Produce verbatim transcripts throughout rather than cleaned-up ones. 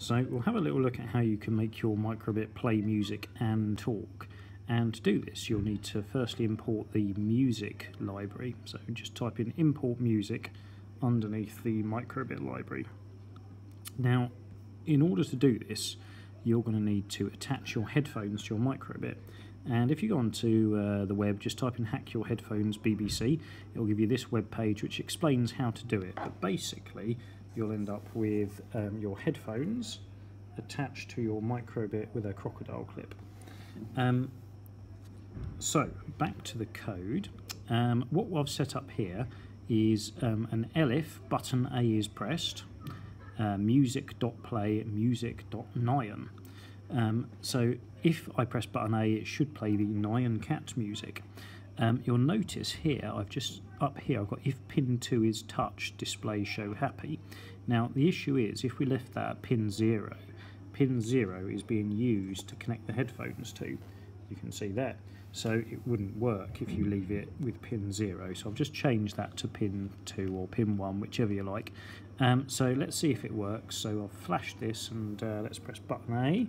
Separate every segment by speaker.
Speaker 1: So we'll have a little look at how you can make your MicroBit play music and talk. And to do this, you'll need to firstly import the music library. So just type in import music underneath the MicroBit library. Now, in order to do this, you're going to need to attach your headphones to your MicroBit. And if you go onto uh, the web, just type in Hack Your Headphones B B C. It'll give you this web page which explains how to do it. But basically, you'll end up with um, your headphones attached to your MicroBit with a crocodile clip. Um, so, back to the code. Um, what I've set up here is um, an elif, button A is pressed, uh, music.play, music.nyan. Um, so if I press button A, it should play the Nyan Cat music. Um, you'll notice here, I've just, up here, I've got if pin two is touched, display show happy. Now the issue is, if we left that at pin zero, pin zero is being used to connect the headphones to. You can see that. So it wouldn't work if you leave it with pin zero. So I've just changed that to pin two or pin one, whichever you like. Um, so let's see if it works. So I'll flash this and uh, let's press button A.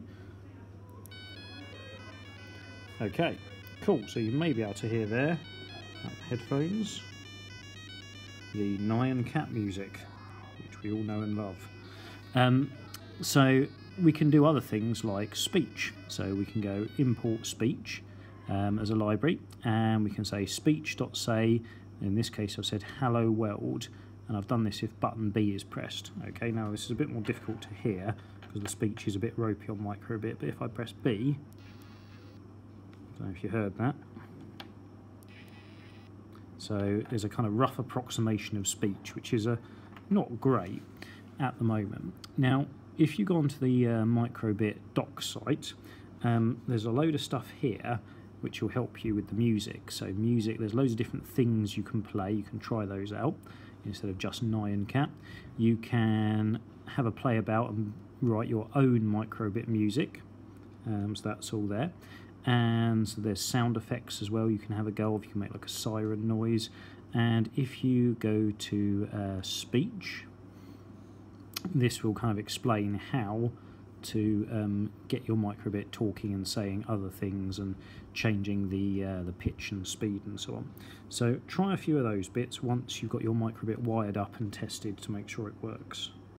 Speaker 1: Okay, cool. So you may be able to hear there, headphones, the Nyan Cat music, which we all know and love. Um, so we can do other things like speech. So we can go import speech um, as a library, and we can say speech.say. In this case, I've said hello world, and I've done this if button B is pressed. Okay, now this is a bit more difficult to hear because the speech is a bit ropey on MicroBit, but if I press B, I don't know if you heard that. So there's a kind of rough approximation of speech, which is a not great at the moment. Now, if you go onto the uh, MicroBit doc site, um, there's a load of stuff here which will help you with the music. So music, there's loads of different things you can play. You can try those out instead of just Nyan Cat. You can have a play about and write your own MicroBit music. Um, so that's all there. And so there's sound effects as well. You can have a go of. You can make like a siren noise. And if you go to uh, speech, this will kind of explain how to um, get your MicroBit talking and saying other things and changing the uh, the pitch and speed and so on. So try a few of those bits once you've got your MicroBit wired up and tested to make sure it works.